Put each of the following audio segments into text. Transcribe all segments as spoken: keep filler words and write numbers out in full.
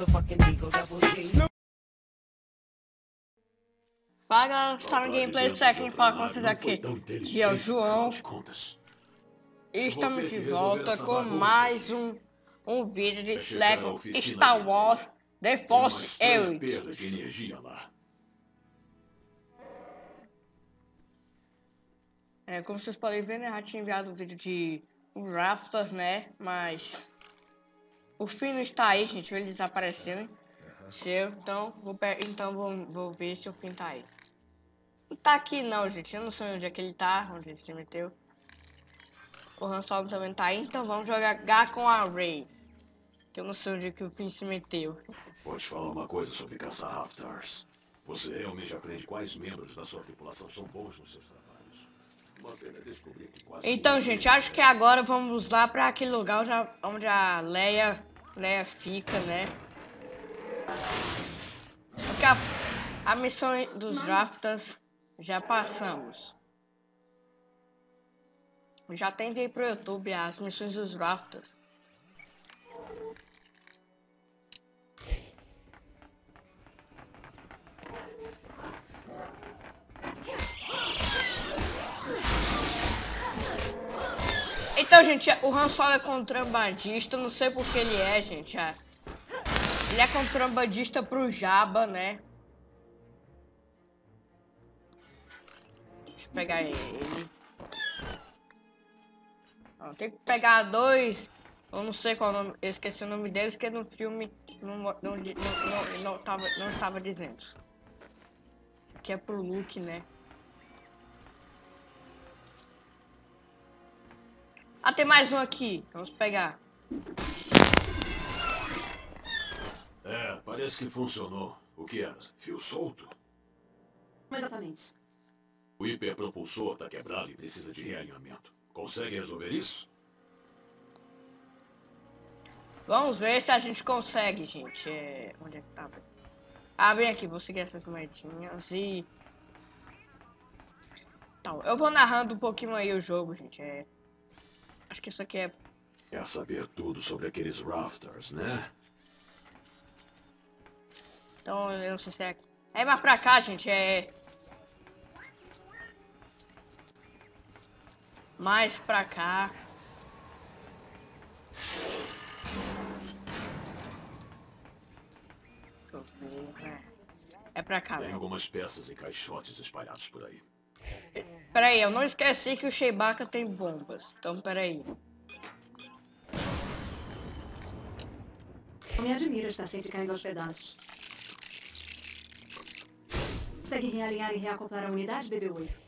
Fala galera, tá no Gameplay Second, fala com vocês aqui, que é o João. E estamos de volta com mais um, um vídeo de Lego Star Wars The Force Awakens. É, como vocês podem ver, né, já tinha enviado o vídeo de Rafters, né, mas o fim não está aí, gente, ele desapareceu, né? Seu, então, vou, então vou, vou ver se o fim tá aí. Não tá aqui não, gente, eu não sei onde é que ele tá, onde ele se meteu. O Han Solo também tá aí, então vamos jogar com a Rey. Que eu não sei onde é que o fim se meteu. Pode falar uma coisa sobre caçar Raftars. Você realmente aprende quais membros da sua tripulação são bons nos seus trabalhos. Uma pena descobrir que quase Então, gente, acho que agora vamos lá pra aquele lugar já, onde a Leia, Leia fica, né? Porque a, a missão dos Raftars já passamos. Já tentei pro YouTube as missões dos Raftars. Então, gente, o Han Solo é contrabandista, não sei por que ele é, gente. Ele é contrabandista pro Jabba, né? Deixa eu pegar ele. Ó, tem que pegar dois. Eu não sei qual o nome. Eu esqueci o nome deles, que no filme não, não, não, não, não, tava, não estava dizendo. Que é pro Luke, né? Ah, tem mais um aqui. Vamos pegar. É, parece que funcionou. O que era? Fio solto? Exatamente. O hiperpropulsor tá quebrado e precisa de realinhamento. Consegue resolver isso? Vamos ver se a gente consegue, gente. É... Onde é que tá? Ah, vem aqui. Vou seguir essas moedinhas e... Então, eu vou narrando um pouquinho aí o jogo, gente. É... Acho que isso aqui é... Quer saber tudo sobre aqueles Raftars, né? Então, eu não sei se é... É mais pra cá, gente. É... Mais pra cá. É pra cá. Tem algumas peças e caixotes espalhados por aí. Peraí, eu não esqueci que o Chewbacca tem bombas. Então, peraí. Não me admira estar sempre caindo aos pedaços. Consegue realinhar e reacoplar a unidade, B B oito?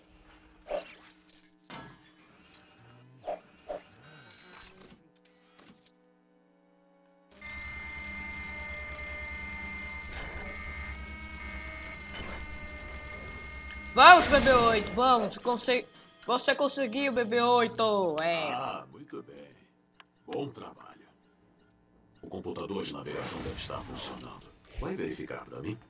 Vamos, B B oito, vamos. Conse... Você conseguiu, B B oito. É. Ah, muito bem. Bom trabalho. O computador de navegação deve estar funcionando. Vai verificar pra mim?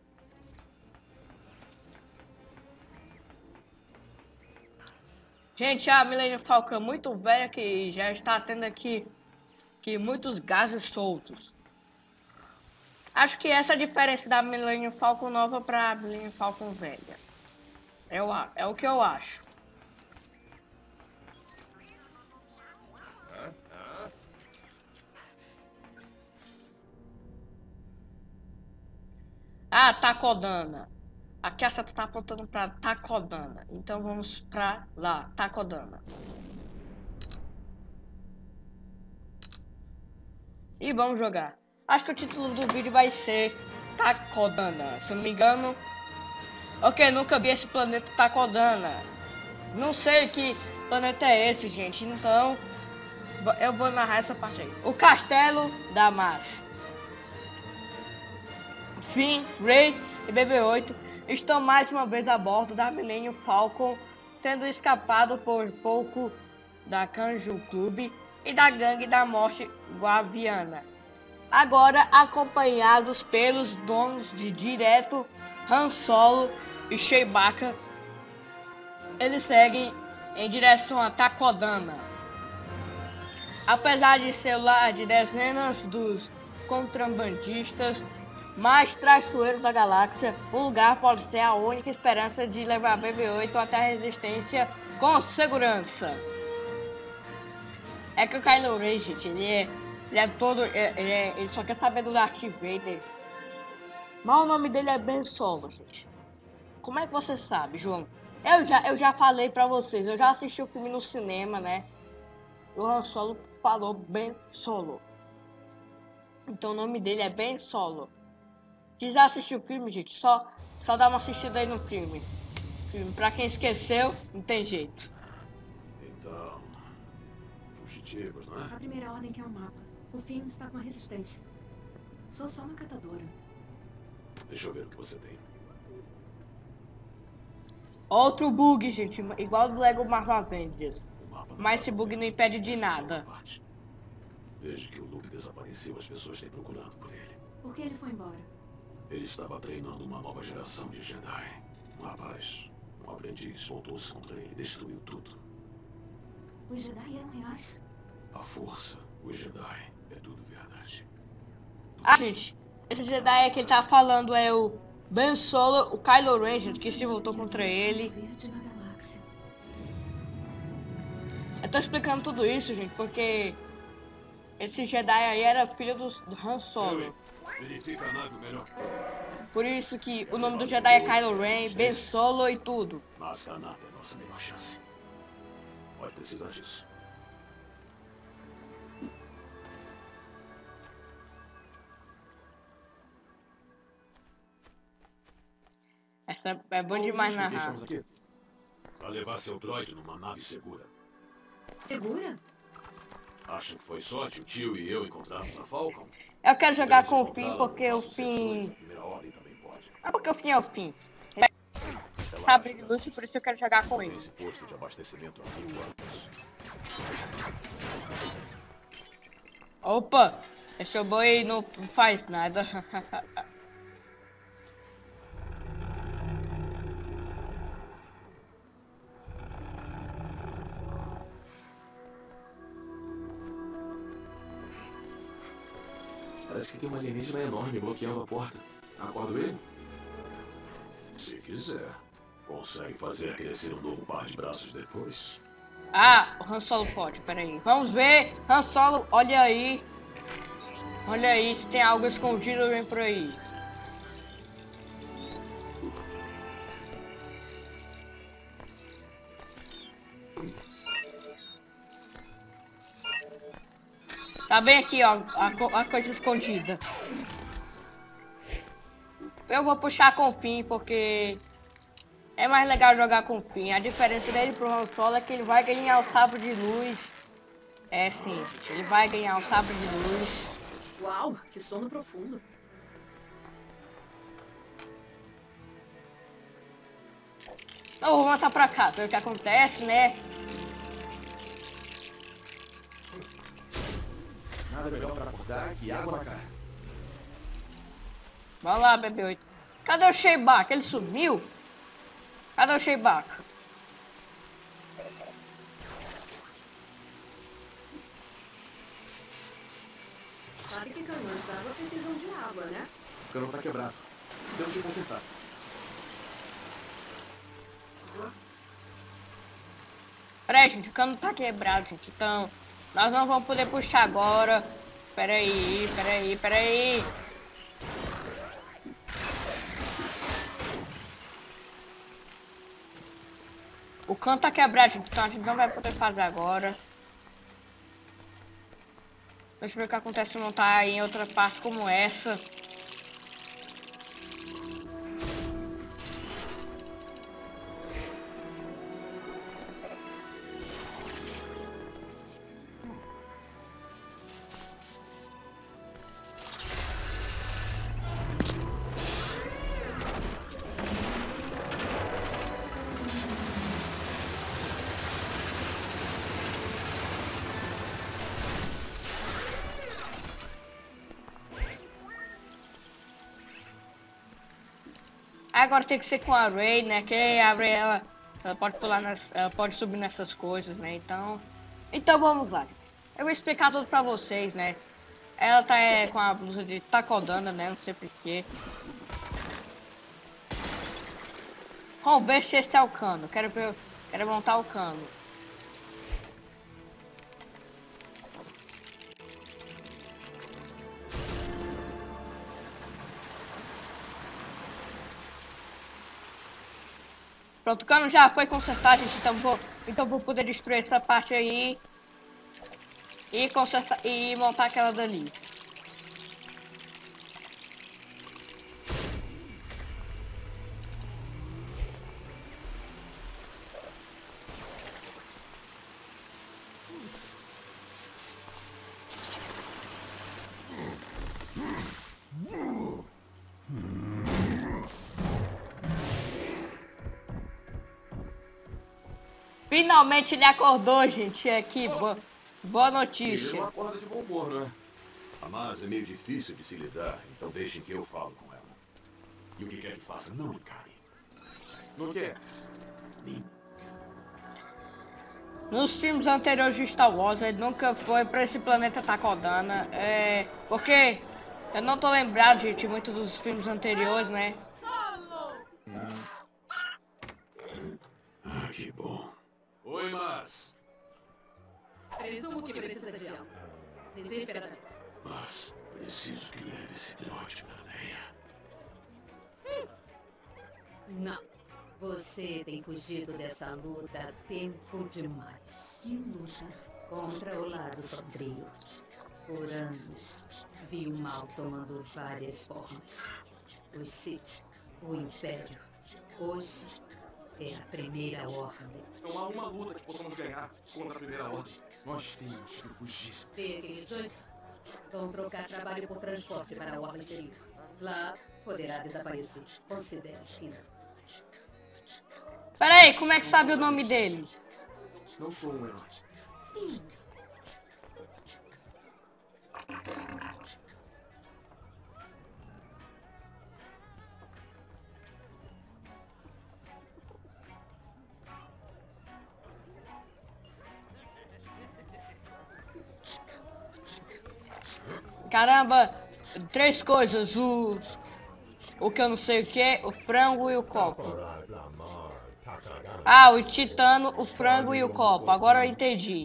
Gente, a Millennium Falcon é muito velha que já está tendo aqui que muitos gases soltos. Acho que essa é a diferença da Millennium Falcon nova para a Millennium Falcon velha. É o, é o que eu acho. Ah, Takodana. Aqui essa tá apontando pra Takodana. Então vamos pra lá, Takodana. E vamos jogar. Acho que o título do vídeo vai ser Takodana, se não me engano. Ok, nunca vi esse planeta Takodana. Não sei que planeta é esse, gente. Então, eu vou narrar essa parte aí. O Castelo da Massa. Finn, Rey e B B oito estão mais uma vez a bordo da Millennium Falcon, tendo escapado por pouco da Kanju Club e da Gangue da Morte Guaviana. Agora acompanhados pelos donos de direto Han Solo e Chewbacca, eles seguem em direção a Takodana. Apesar de ser lar de dezenas dos contrabandistas mais traiçoeiros da galáxia, o lugar pode ser a única esperança de levar B B oito até a resistência com segurança. É que o Kylo Ren, gente, ele é, ele é todo, ele, é, ele só quer saber do Darth Vader. Mas o nome dele é Ben Solo, gente. Como é que você sabe, João? Eu já, eu já falei pra vocês, eu já assisti o filme no cinema, né? O Han Solo falou Ben Solo. Então o nome dele é Ben Solo. Se já assistiu o filme, gente, só, só dá uma assistida aí no filme. filme. Pra quem esqueceu, não tem jeito. Então... fugitivos, não é? A primeira ordem quer um mapa. O Finn está com a resistência. Sou só uma catadora. Deixa eu ver o que você tem. Outro bug, gente, igual do Lego Marvel Avengers. O mapa não Mas tá esse bug bem. não impede de Essa é a sua nada. parte. Desde que o Luke desapareceu, as pessoas têm procurado por ele. Por que ele foi embora? Ele estava treinando uma nova geração de Jedi. Um rapaz, um aprendiz, voltou-se contra ele e destruiu tudo. Os Jedi eram reais? A força, os Jedi, é tudo verdade. Ah, gente, esse Jedi que ele tá falando é o Ben Solo, o Kylo Ren, gente, que se voltou contra ele. Verde na galáxia. Eu tô explicando tudo isso, gente, porque esse Jedi aí era filho do, do Han Solo. Verifica a nave melhor. Por isso que o nome do Jedi é Kylo Ren, Ben Solo e tudo. Mas a nave é a nossa melhor chance. Pode precisar disso. Essa é bom demais Onde narrar. estamos aqui? Para levar seu droid numa nave segura. Segura? Acham que foi sorte o tio e eu encontrarmos a Falcon? Eu quero jogar com o Podemos Finn encontrá-la porque o nos nossos sensores, Finn... a primeira ordem também pode. É porque o Finn é o Finn. Ele sabe de luz, por isso eu quero jogar com ele. Esse posto de abastecimento aqui quantos? Opa, esse robô aí não faz nada. Parece que tem uma alienígena enorme bloqueando a porta. Acordo ele? Se quiser. Consegue fazer crescer um novo par de braços depois? Ah, o Han Solo pode, peraí. Vamos ver, Han Solo, olha aí. Olha aí se tem algo escondido bem por aí. Tá bem aqui, ó, a, co a coisa escondida. Eu vou puxar com o Finn, porque é mais legal jogar com o Finn. A diferença dele pro Han Solo é que ele vai ganhar o sabre de luz. É sim, ele vai ganhar o sabre de luz. Uau, que sono profundo. Eu vou voltar pra cá, ver o que acontece, né? Nada melhor para acordar que água na cara. Vamos lá, B B oito. Cadê o Sheibak? Ele sumiu? Cadê o Sheibak? Sabe que caminhões d'água precisam de água, né? O cano tá quebrado. Temos que consertar. Peraí, gente, o cano tá quebrado, gente. Então, nós não vamos poder puxar agora. Peraí, peraí, peraí. O cano tá quebrado, gente. Então a gente não vai poder fazer agora. Deixa eu ver o que acontece se montar em outra parte como essa. Agora tem que ser com a Rey, né? Que a Rey, ela, ela pode pular, nas, ela pode subir nessas coisas, né? Então, então vamos lá. Eu vou explicar tudo pra vocês, né? Ela tá é, com a blusa de Takodana, né? Não sei porquê. Vamos ver se esse é o cano. Quero ver, quero montar o cano. Pronto, o cano já foi consertado, gente, então vou, então vou poder destruir essa parte aí e consertar e montar aquela dali. Finalmente ele acordou, gente. Aqui, boa, boa notícia. Ele não acorda de bom humor, não é? A Maz é meio difícil de se lidar, então deixem que eu falo com ela. E o que quer que faça, não encare. No quê? Mim. Nos filmes anteriores de Star Wars, ele nunca foi pra esse planeta Takodana. É... Porque eu não tô lembrado, gente, muito dos filmes anteriores, né? Ah, que bom. Oi, Maz. Presumo que precisa de algo. Desesperadamente. Mas preciso que leve esse droide pra Leia. Não. Você tem fugido dessa luta há tempo demais. Que luta? Contra o lado sombrio. Por anos, vi o mal tomando várias formas. Os Sith, o Império. Hoje é a Primeira Ordem. Não há uma luta que possamos ganhar contra a Primeira Ordem. Nós temos que fugir. Vê aqueles dois? Vão trocar trabalho por transporte para a Ordem Exterior. Lá poderá desaparecer. Considere fino. Peraí, como é que sabe o nome dele? Não sou um herói. Sim. Caramba, três coisas, o... O que eu não sei o que é, o frango e o copo. Ah, o titano, o frango e o copo, agora eu entendi.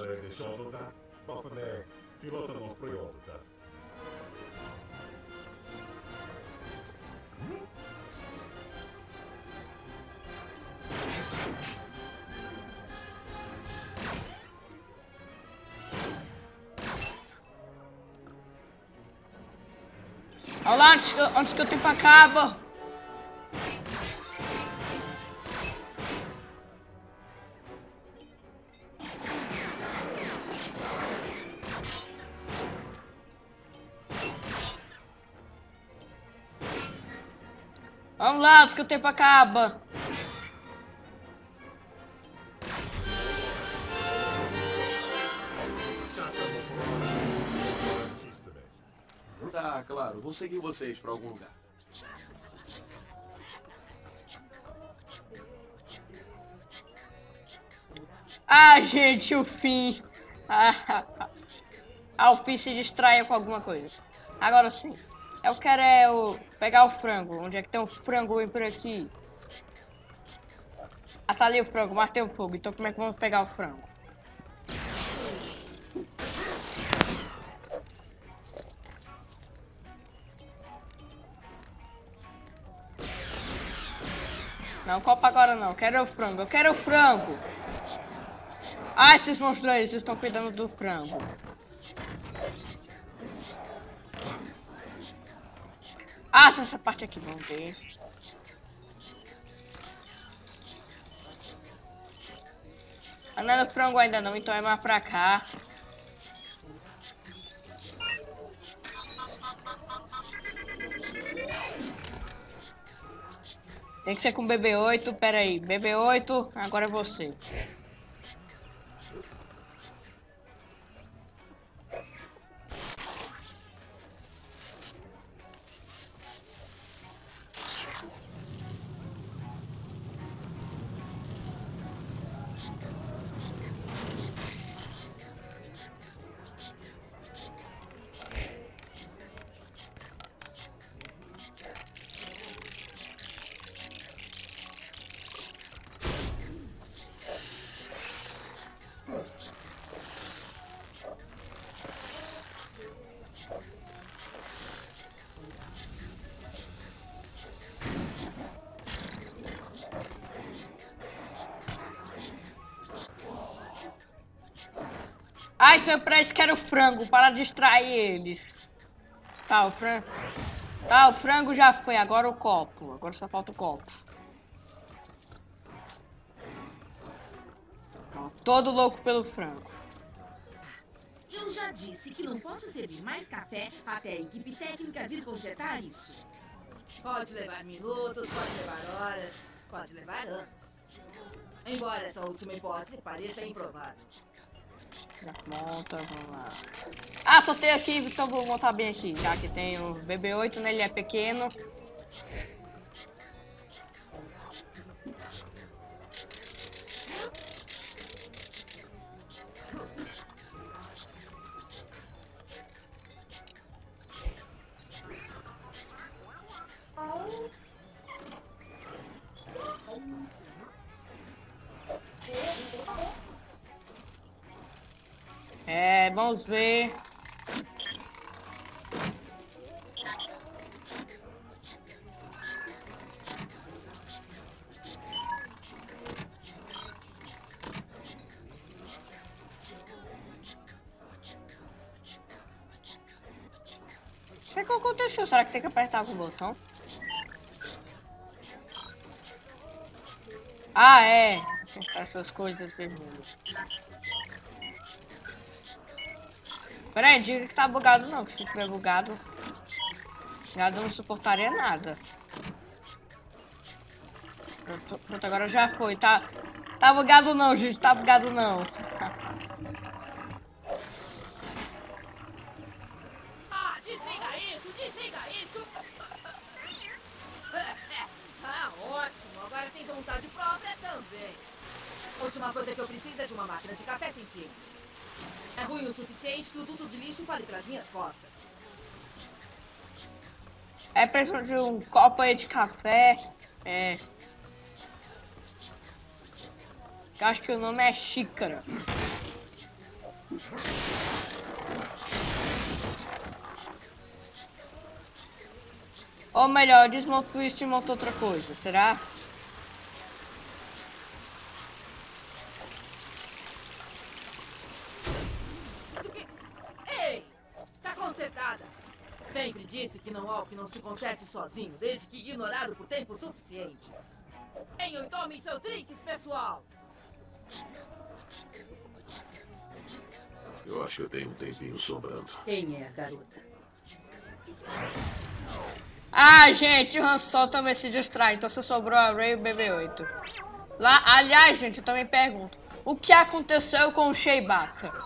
Olha lá, antes que, eu- antes que o tempo acaba. Vamos lá, antes que o tempo acaba. Tá, claro. Vou seguir vocês pra algum lugar. Ah, gente, o fim. Ah, ah, o fim se distraia com alguma coisa. Agora sim. Eu quero é o... pegar o frango. Onde é que tem um frango por aqui? Ah, tá ali o frango, mas tem o fogo. Então como é que vamos pegar o frango? Não, copa agora não. Quero o frango. Eu quero o frango. Ah, esses monstros aí, vocês estão cuidando do frango. Ah, essa parte aqui, vamos ver. Ah, não é no frango ainda não, então é mais pra cá. Tem que ser com B B oito, pera aí. B B oito, agora é você. Ah, então parece que era o frango, para distrair eles. Tá, o frango... Tá, o frango já foi, agora o copo. Agora só falta o copo. Todo louco pelo frango. Eu já disse que não posso servir mais café até a equipe técnica vir consertar isso. Pode levar minutos, pode levar horas, pode levar anos. Embora essa última hipótese pareça improvável. Monta, vamos lá. Ah, só tem aqui, então vou montar bem aqui. Já que tem o B B oito, né? Ele é pequeno. É, vamos ver. O que, que aconteceu? Será que tem que apertar o botão? Ah, é. Essas coisas vermelhas. Peraí, diga que tá bugado não, que se estiver bugado, bugado não suportaria nada. Pronto, pronto, agora já foi, tá? Tá bugado não, gente, tá bugado não. Ah, desliga isso, desliga isso! Ah, ótimo, agora tem vontade própria também. A última coisa que eu preciso é de uma máquina de café senciente. É ruim o suficiente que o duto de lixo fale pelas minhas costas. É preciso de um copo aí de café. É. Eu acho que o nome é xícara. Ou melhor, desmontou isso e montou outra coisa, será? Mas o que... Ei! Tá consertada. Sempre disse que não há o que não se conserte sozinho, desde que ignorado por tempo suficiente. Venham e tomem seus drinks, pessoal! Eu acho que eu tenho um tempinho sobrando. Quem é a garota? Ah, gente, o Han Solo também se distrai, então só sobrou a Rey e o B B oito. Lá, aliás, gente, eu também pergunto, o que aconteceu com o Chewbacca?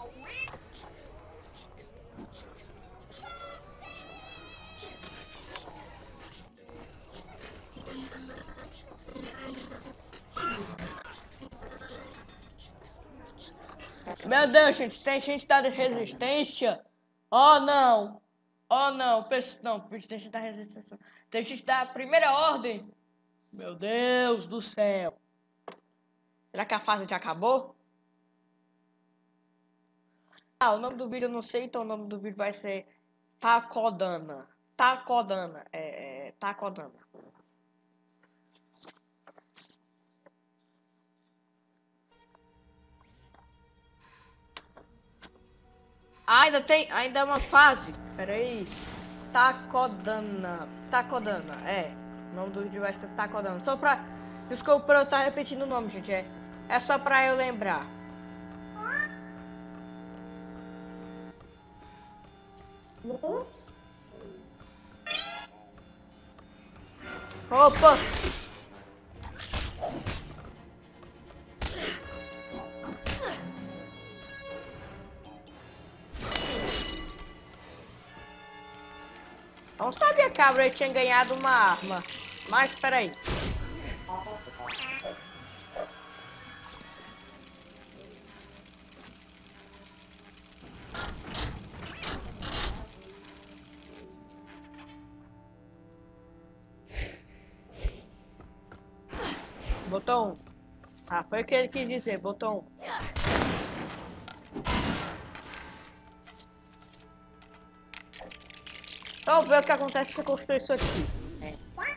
Meu Deus, gente, tem gente da resistência? Oh, não. Oh, não. Pes- Não, tem gente da resistência. Tem gente da primeira ordem. Meu Deus do céu. Será que a fase já acabou? Ah, o nome do vídeo eu não sei, então o nome do vídeo vai ser Takodana. Takodana. É, é Takodana. Ah, ainda tem, ainda é uma fase. Pera aí. Takodana. Takodana, é. O nome do vídeo vai ser Takodana. Só pra... Desculpa por eu estar repetindo o nome, gente. É, é só pra eu lembrar. Opa! Não sabia que a Rey tinha ganhado uma arma. Mas, peraí. Botão um. Ah, foi o que ele quis dizer, botão um. Então, ver o que acontece se eu construir isso aqui. É.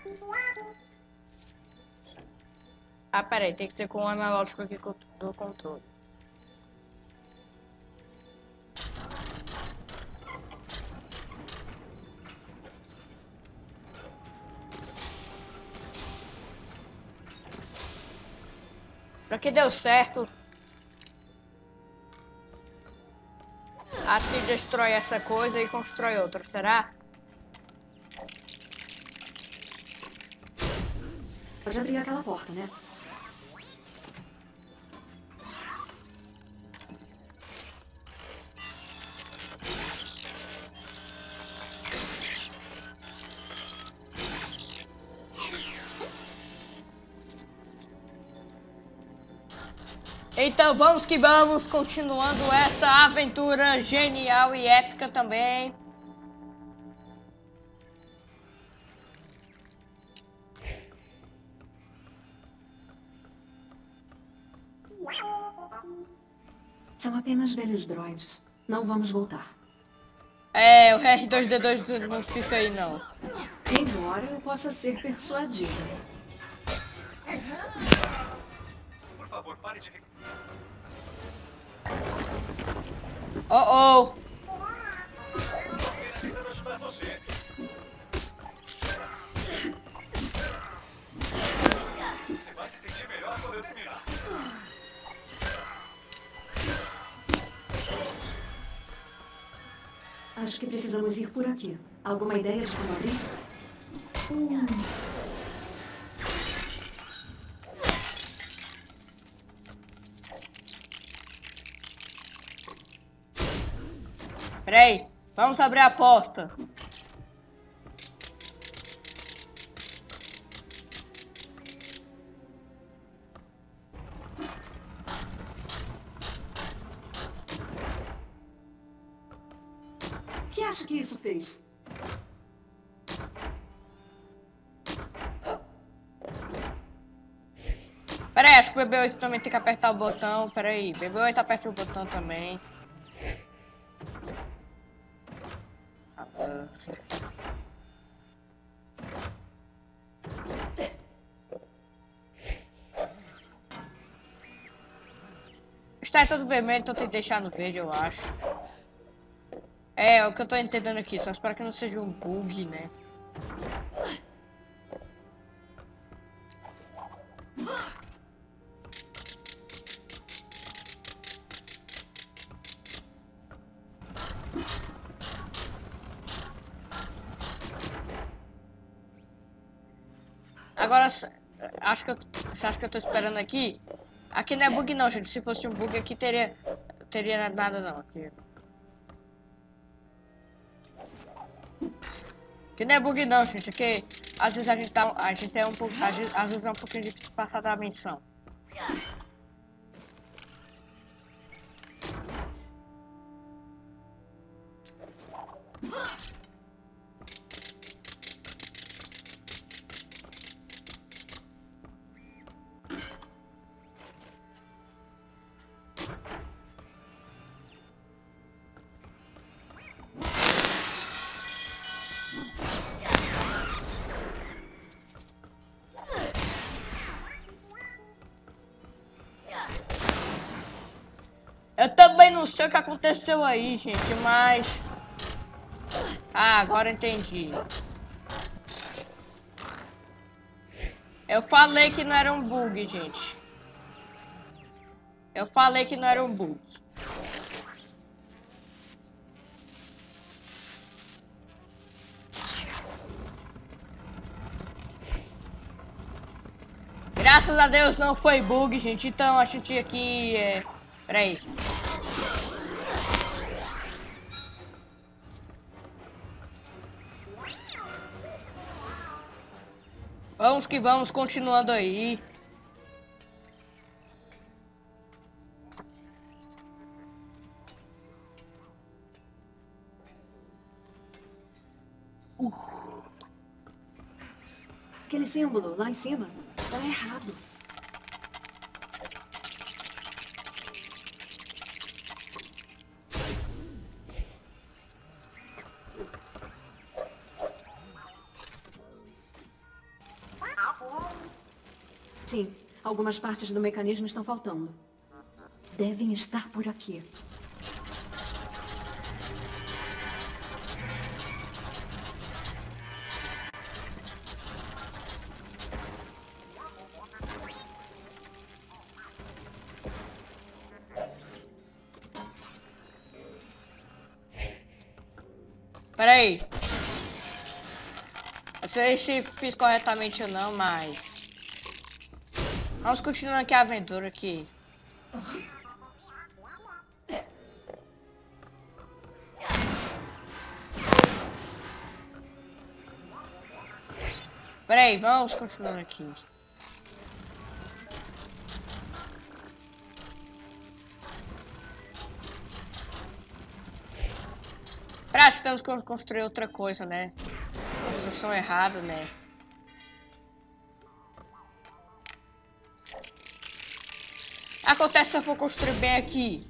Ah, peraí, tem que ser com o analógico aqui do controle. Pra que deu certo. Assim destrói essa coisa e constrói outra, será? Pode abrir aquela porta, né? Então vamos que vamos, continuando essa aventura genial e épica também. São apenas velhos droids. Não vamos voltar. É, o R dois D dois não fica aí não. Embora eu possa ser persuadida. Por favor, pare de... Oh, oh. Tentando ajudar você. Você vai se sentir melhor quando eu terminar. Acho que precisamos ir por aqui. Alguma ideia de como abrir? Hum. Peraí, vamos abrir a porta. O que acha que isso fez? Peraí, acho que o B B oito também tem que apertar o botão. Peraí, B B oito aperta o botão também. Está todo vermelho, então tem que deixar no verde, eu acho. É, é o que eu tô entendendo aqui, só espero que não seja um bug, né? Agora, acho que eu, você acha que eu tô esperando aqui? Aqui não é bug não, gente. Se fosse um bug aqui, teria, teria nada não. Aqui. Aqui não é bug não, gente. Aqui, às vezes a gente tá, a gente é um pouco, às vezes, às vezes é um pouquinho difícil passar da missão. Eu também não sei o que aconteceu aí, gente, mas... Ah, agora entendi. Eu falei que não era um bug, gente. Eu falei que não era um bug. Graças a Deus não foi bug, gente. Então a gente aqui é... Peraí. Vamos que vamos, continuando aí. Uh. Aquele símbolo lá em cima tá errado. Sim, algumas partes do mecanismo estão faltando. Devem estar por aqui. Pera aí. Não sei se fiz corretamente ou não, mas... Vamos continuando aqui a aventura aqui. Pera aí, vamos continuando aqui. Acho que temos que construir outra coisa, né? Construção errada, né? Acontece se eu for construir bem aqui.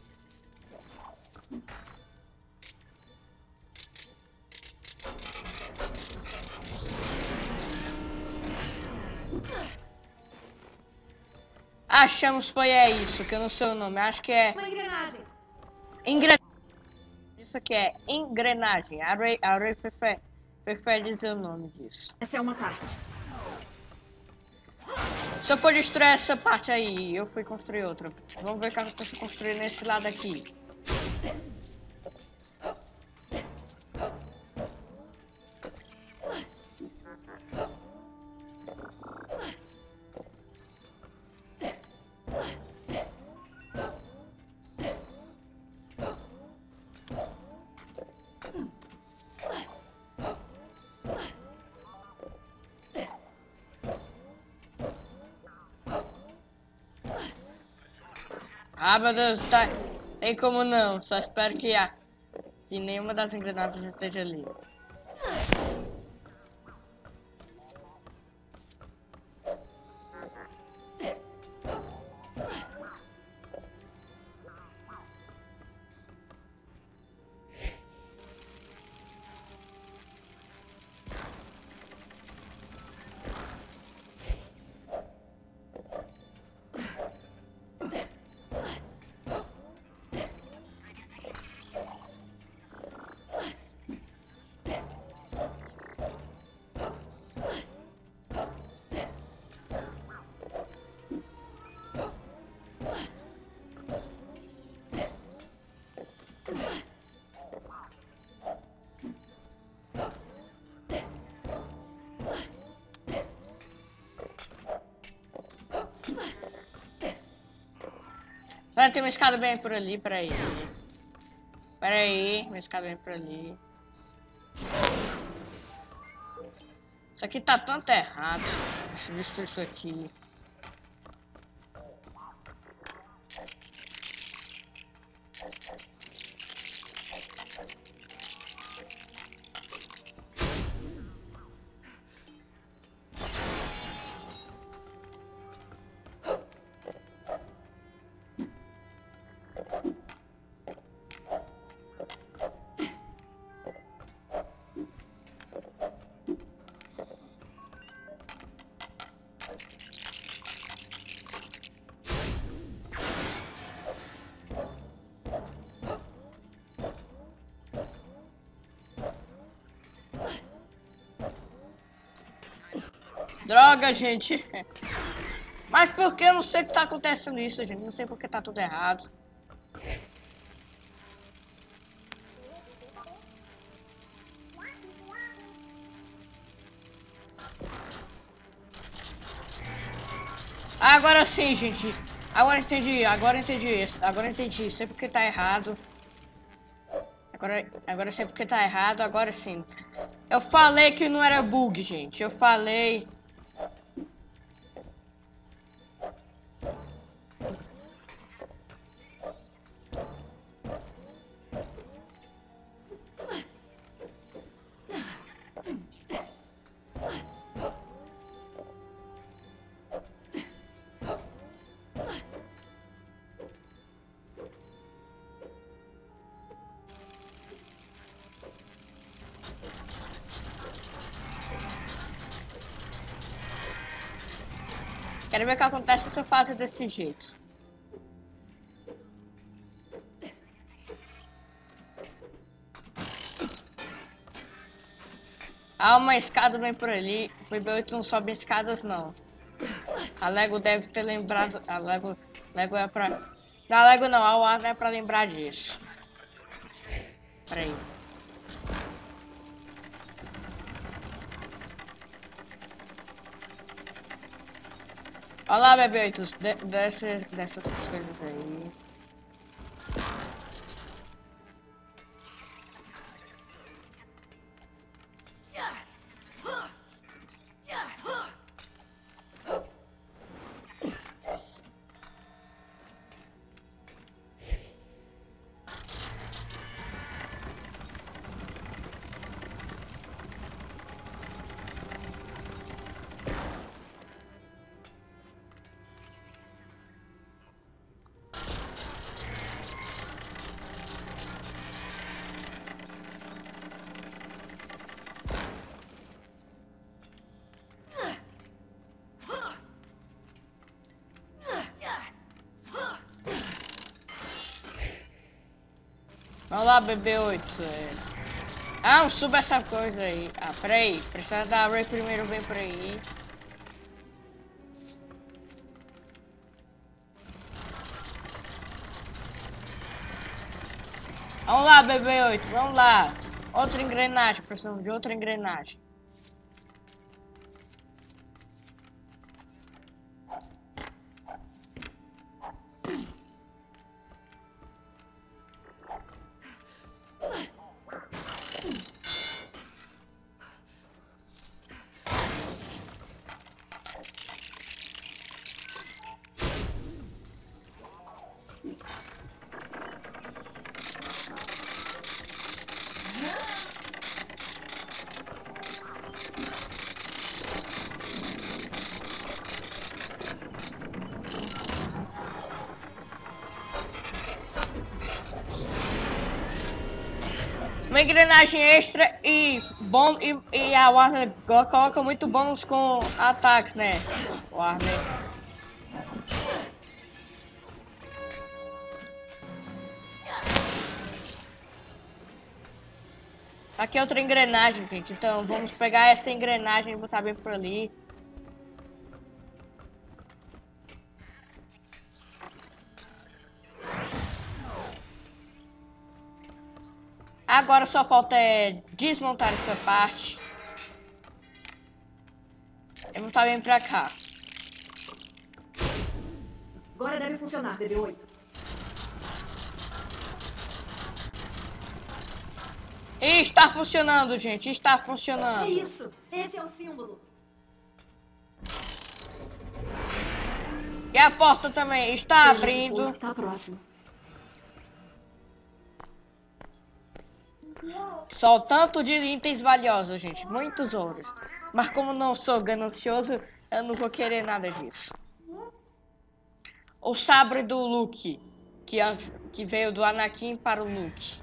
Achamos, foi é isso, que eu não sei o nome. Acho que é... Uma engrenagem. Engrenagem. Isso aqui é engrenagem. A Ray, a Ray prefere, prefere dizer o nome disso. Essa é uma parte. Se eu for destruir essa parte aí, eu fui construir outra. Vamos ver o que eu consigo construir nesse lado aqui. Ah, meu Deus, tá... tem como não. Só espero que, a... que nenhuma das engrenagens esteja ali. Ah, tem uma escada bem por ali, peraí. Peraí, uma escada bem por ali. Isso aqui tá tanto errado. Deixa eu destruir isso aqui. Droga, gente. Mas por que eu não sei o que tá acontecendo isso, gente? Não sei por que tá tudo errado. Agora sim, gente. Agora entendi, agora entendi isso. Agora entendi. Sei porque tá errado. Agora, agora sei porque tá errado, agora sim. Eu falei que não era bug, gente. Eu falei... Quero ver o que acontece se eu faço desse jeito. Há uma escada bem por ali. O B oito não sobe escadas não. A Lego deve ter lembrado. A Lego. Lego é pra. Não, a Lego não, a Warner é pra lembrar disso. Pera aí. Olha lá, bebê oito, de, dessas, dessas coisas aí. Vamos lá, bebê oito. É... Ah, suba essa coisa aí. Ah, peraí. Precisa da Ray primeiro, vem por aí. Vamos lá, bebê oito. Vamos lá. Outra engrenagem. Precisamos de outra engrenagem. Uma engrenagem extra e bom e, e a Warner coloca muito bônus com ataques, né? Warner. Aqui é outra engrenagem, gente. Então vamos pegar essa engrenagem e botar bem por ali. Agora só falta é desmontar essa parte. Eu vou estar bem pra cá. Agora deve funcionar, bebê oito. E está funcionando, gente. Está funcionando. É isso. Esse é o símbolo. E a porta também está Seja abrindo. For, tá próximo. Só o tanto de itens valiosos, gente. Muitos ouros. Mas como não sou ganancioso, eu não vou querer nada disso. O sabre do Luke. Que, que veio do Anakin para o Luke.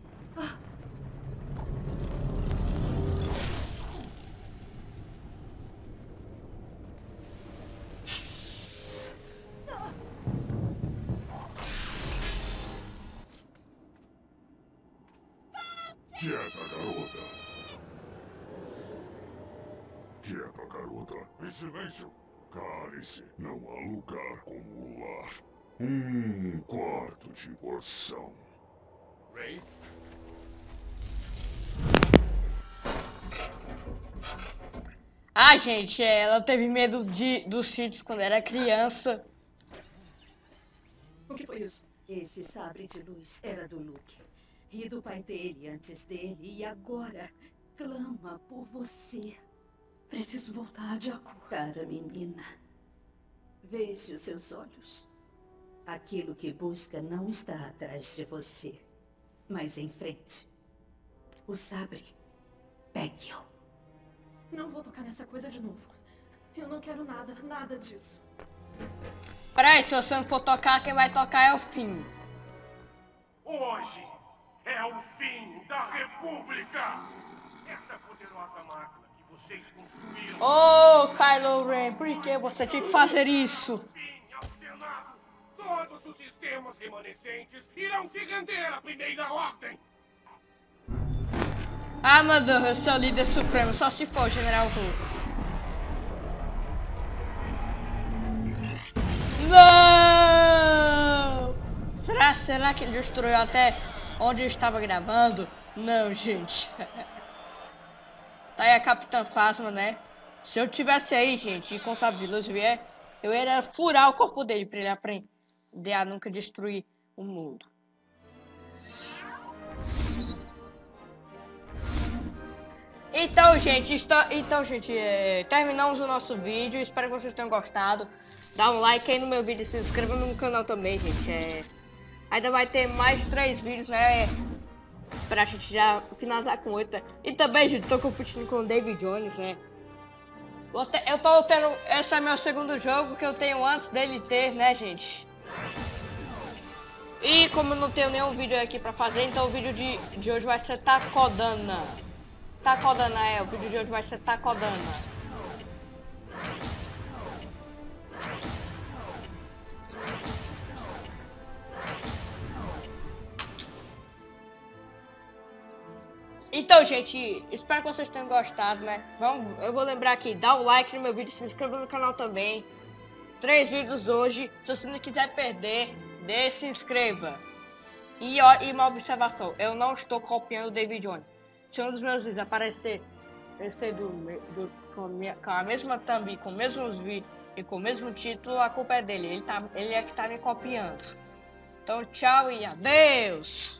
Quieta, garota. Quieta, garota. Em silêncio. Cale-se. Não há lugar como o lar. Um quarto de porção. Ray? Ah, gente, ela teve medo de, dos sítios quando era criança. O que foi isso? Esse sabre de luz era do Luke. E do pai dele antes dele. E agora clama por você. Preciso voltar de acordo. Cara menina, veja os seus olhos. Aquilo que busca não está atrás de você, mas em frente. O sabre. Pegue-o. Não vou tocar nessa coisa de novo. Eu não quero nada, nada disso. Peraí, se você não for tocar, quem vai tocar é o fim. Hoje é o fim da República! Essa poderosa máquina que vocês construíram... Ô, oh, Kylo Ren, por que você tinha que fazer isso? Fim ao Senado! Todos os sistemas remanescentes irão se render à primeira ordem! Ah, meu Deus, eu sou o líder supremo, só se for o General Hux. Não! Será, será que ele destruiu até onde eu estava gravando? Não, gente. Tá aí a Capitã Phasma, né? Se eu tivesse aí, gente, e com o sabre de luz vier, Eu ia furar o corpo dele pra ele aprender a nunca destruir o mundo. Então, gente, está, então, gente, é, terminamos o nosso vídeo. Espero que vocês tenham gostado. Dá um like aí no meu vídeo, se inscreva no canal também, gente. É, ainda vai ter mais três vídeos, né? Pra gente já finalizar com oito. E também, gente, tô competindo com o David Jones, né? Eu tô tendo... Esse é meu segundo jogo que eu tenho antes dele ter, né, gente? E como eu não tenho nenhum vídeo aqui pra fazer, então o vídeo de, de hoje vai ser Takodana. Takodana, é, o vídeo de hoje vai ser Takodana. Então, gente, espero que vocês tenham gostado, né? Vamos, eu vou lembrar aqui, dá o like no meu vídeo, se inscreva no canal também. Três vídeos hoje, se você não quiser perder, dê, se inscreva. E, ó, e uma observação, eu não estou copiando o David Jones. Se um dos meus vídeos aparecer esse do, do, com, a minha, com a mesma thumb, com os mesmos vídeos e com o mesmo título, a culpa é dele. Ele, tá, ele é que tá me copiando. Então, tchau e adeus!